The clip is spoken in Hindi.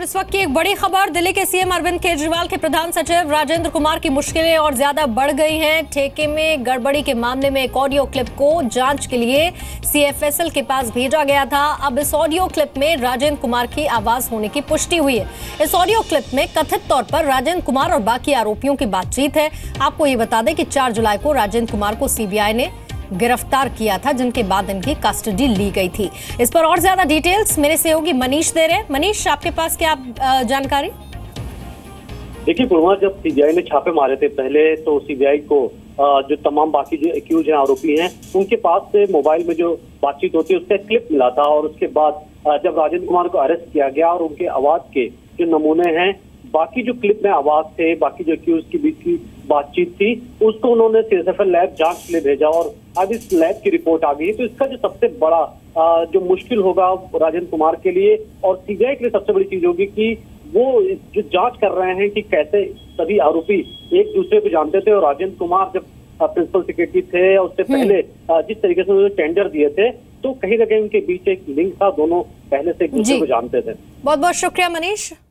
इस वक्त की एक बड़ी खबर, दिल्ली के सीएम अरविंद केजरीवाल के प्रधान सचिव राजेंद्र कुमार की मुश्किलें और ज्यादा बढ़ गई हैं। ठेके में गड़बड़ी के मामले में एक ऑडियो क्लिप को जांच के लिए सीएफएसएल के पास भेजा गया था। अब इस ऑडियो क्लिप में राजेंद्र कुमार की आवाज होने की पुष्टि हुई है। इस ऑडियो क्लिप में कथित तौर पर राजेंद्र कुमार और बाकी आरोपियों की बातचीत है। आपको ये बता दें कि 4 जुलाई को राजेंद्र कुमार को सीबीआई ने गिरफ्तार किया था, जिनके बाद इनकी कस्टडी ली गई थी। इस पर और ज्यादा डिटेल्स मेरे सहयोगी मनीष दे रहे हैं। मनीष, आपके पास क्या जानकारी? देखिए पूर्वा, जब सीबीआई ने छापे मारे थे पहले, तो सीबीआई को जो तमाम बाकी जो एक्यूज हैं, आरोपी हैं, उनके पास से मोबाइल में जो बातचीत होती है उसका क्लिप मिला था। और उसके बाद जब राजेंद्र कुमार को अरेस्ट किया गया और उनके आवाज के जो नमूने हैं, बाकी जो क्लिप में आवाज थे, बाकी जो एक्यूज के बीच की बातचीत थी, उसको उन्होंने सीएफएसएल लैब जांच के लिए भेजा और अब इस लैब की रिपोर्ट आ गई। तो इसका जो सबसे बड़ा जो मुश्किल होगा राजेंद्र कुमार के लिए और सीबीआई के लिए सबसे बड़ी चीज होगी कि वो जो जांच कर रहे हैं कि कैसे सभी आरोपी एक दूसरे को जानते थे। और राजेंद्र कुमार जब प्रिंसिपल सेक्रेटरी थे, उससे पहले जिस तरीके से उन्होंने टेंडर दिए थे, तो कहीं ना कहीं उनके बीच एक लिंक था, दोनों पहले से एक दूसरे को जानते थे। बहुत बहुत शुक्रिया मनीष।